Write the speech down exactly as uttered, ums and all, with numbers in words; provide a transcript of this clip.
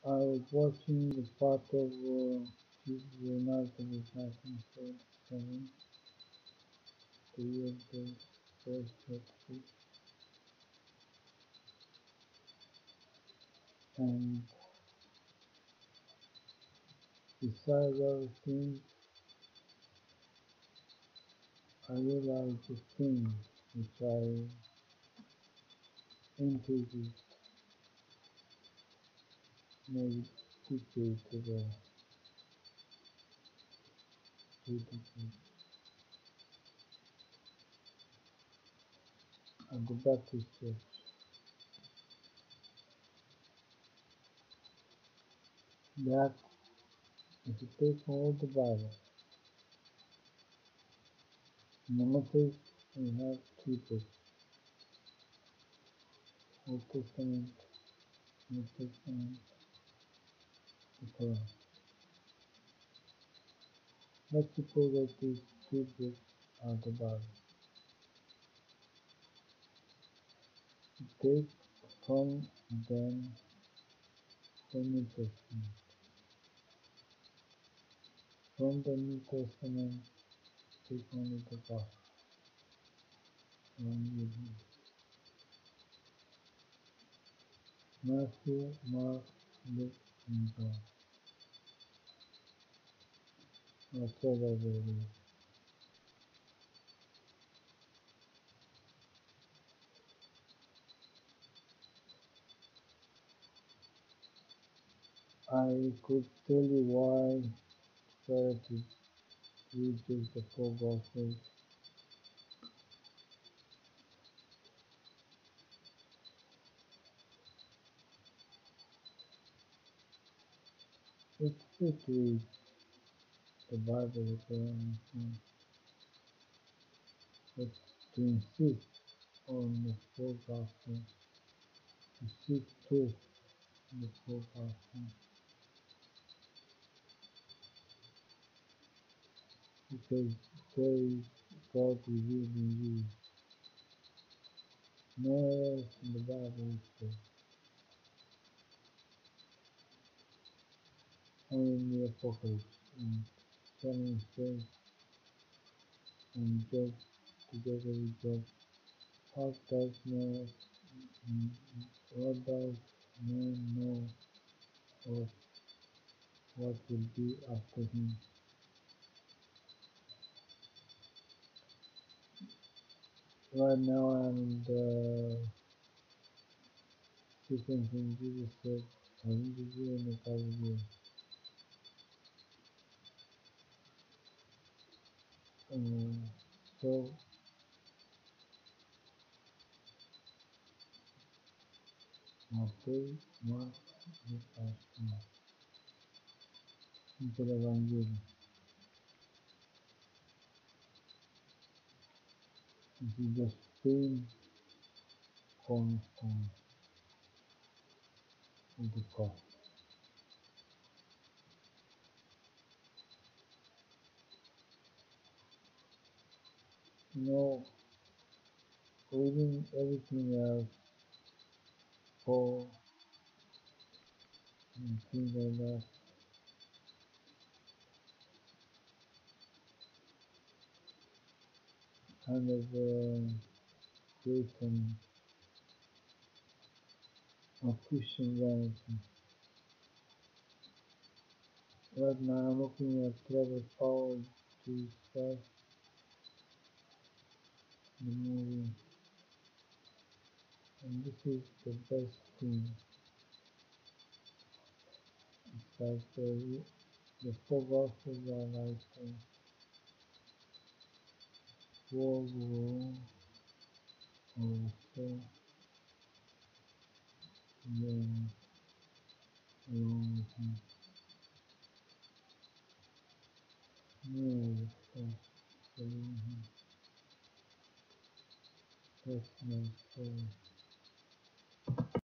I was watching the part of uh, his Leonardo was nineteen seventy-seven, the year the first earthquake, and besides everything, I realized the thing which I introduced maybe decades ago, two decades. At the Baptist Church, that if you take all the Bible, Moses, we have three books, Old Testament, New Testament, the Quran. Let's suppose that these three books are the Bible. Take from them the New Testament. From the New Testament, take only the Gospel. One Matthew, Mark, Luke, and John. Whatever they read. I could tell you why started to read just the four Gospels. It's good to read the Bible, the Quran, but to insist on the four Gospels, to seek truth in the four Gospels, because there is God revealed in you. Nowhere else in the Bible is there. Only in the Apocalypse, and Solomon says, and Job, together with Job, how does no, what does man know of what will be after him? Right now I'm in the sequence when Jesus said, I will be you in the thousand years. Uh, so Matthew, Mark, Luke, and Mark. Into the Evangelium. This is the same cornerstone of the cross. You know, reading everything else, Paul, and things like that, kind of uh, create some of Christian vanity. Right now I'm looking at Trevor Powell to start the movie, and this is the best thing. It's like the, the four Gospels are like uh, World War or so, and then along with him. No, that's following him. That's my story.